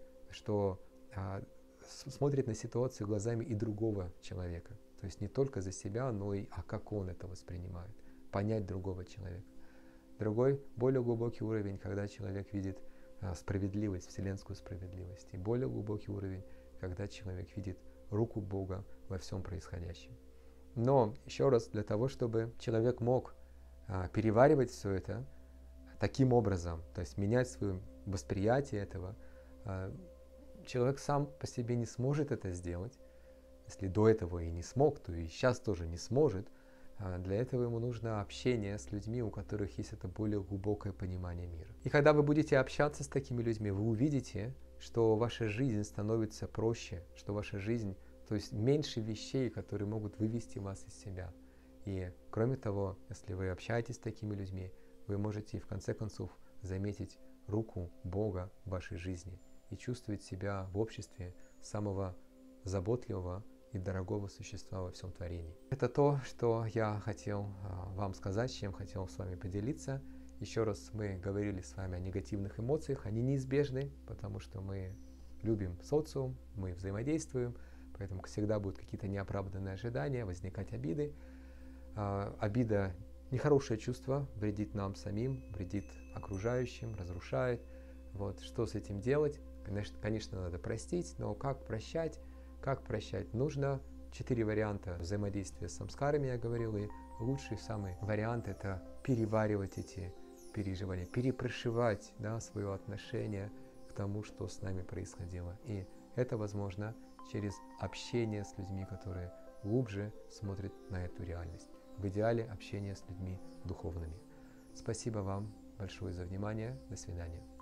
смотрит на ситуацию глазами и другого человека. То есть не только за себя, но и как он это воспринимает. Понять другого человека. Другой, более глубокий уровень, когда человек видит справедливость, вселенскую справедливость. И более глубокий уровень, когда человек видит руку Бога во всем происходящем. Но, еще раз, для того, чтобы человек мог переваривать все это таким образом, то есть менять свое восприятие этого, человек сам по себе не сможет это сделать. Если до этого и не смог, то и сейчас тоже не сможет. Для этого ему нужно общение с людьми, у которых есть это более глубокое понимание мира. И когда вы будете общаться с такими людьми, вы увидите, что ваша жизнь становится проще, что ваша жизнь, то есть меньше вещей, которые могут вывести вас из себя. И кроме того, если вы общаетесь с такими людьми, вы можете в конце концов заметить руку Бога в вашей жизни и чувствовать себя в обществе самого заботливого и дорогого существа во всем творении. Это то, что я хотел вам сказать, чем хотел с вами поделиться. Еще раз, мы говорили с вами о негативных эмоциях. Они неизбежны, потому что мы любим социум, мы взаимодействуем, поэтому всегда будут какие-то неоправданные ожидания, возникать обиды. Обида — нехорошее чувство, вредит нам самим, вредит окружающим, разрушает. Вот, что с этим делать? Конечно, надо простить, но как прощать? Как прощать? Нужно 4 варианта взаимодействия с самскарами, я говорил, и лучший самый вариант — это переваривать эти переживания, перепрошивать, да, свое отношение к тому, что с нами происходило. И это возможно через общение с людьми, которые глубже смотрят на эту реальность. В идеале общение с людьми духовными. Спасибо вам большое за внимание. До свидания.